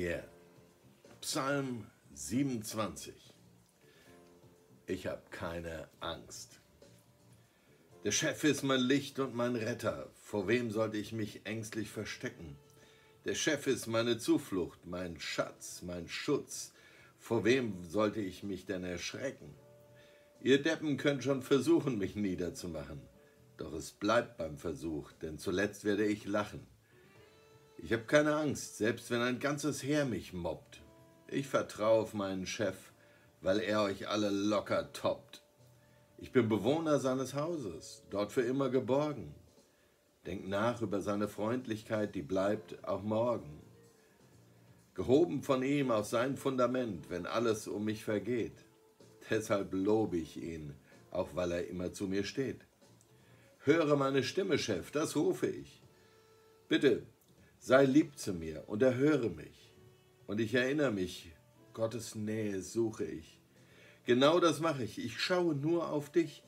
her. Psalm 27. Ich habe keine Angst. Der Chef ist mein Licht und mein Retter. Vor wem sollte ich mich ängstlich verstecken? Der Chef ist meine Zuflucht, mein Schatz, mein Schutz. Vor wem sollte ich mich denn erschrecken? Ihr Deppen könnt schon versuchen, mich niederzumachen. Doch es bleibt beim Versuch, denn zuletzt werde ich lachen. Ich habe keine Angst, selbst wenn ein ganzes Heer mich mobbt. Ich vertraue auf meinen Chef, weil er euch alle locker toppt. Ich bin Bewohner seines Hauses, dort für immer geborgen. Denkt nach über seine Freundlichkeit, die bleibt auch morgen. Gehoben von ihm auf sein Fundament, wenn alles um mich vergeht. Deshalb lobe ich ihn, auch weil er immer zu mir steht. Höre meine Stimme, Chef, das rufe ich. Bitte, sei lieb zu mir und erhöre mich. Und ich erinnere mich, Gottes Nähe suche ich. Genau das mache ich. Ich schaue nur auf dich.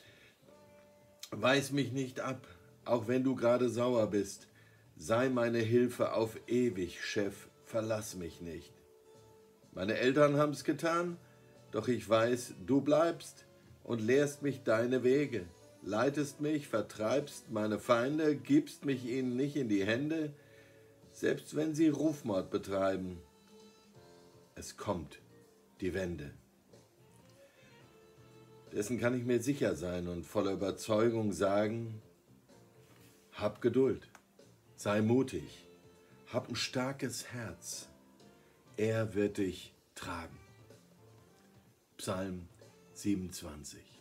Weis mich nicht ab, auch wenn du gerade sauer bist. Sei meine Hilfe auf ewig, Chef, verlass mich nicht. Meine Eltern haben's getan, doch ich weiß, du bleibst und lehrst mich deine Wege. Leitest mich, vertreibst meine Feinde, gibst mich ihnen nicht in die Hände, selbst wenn sie Rufmord betreiben. Es kommt die Wende. Dessen kann ich mir sicher sein und voller Überzeugung sagen, hab Geduld, sei mutig, hab ein starkes Herz, er wird dich tragen. Psalm 27.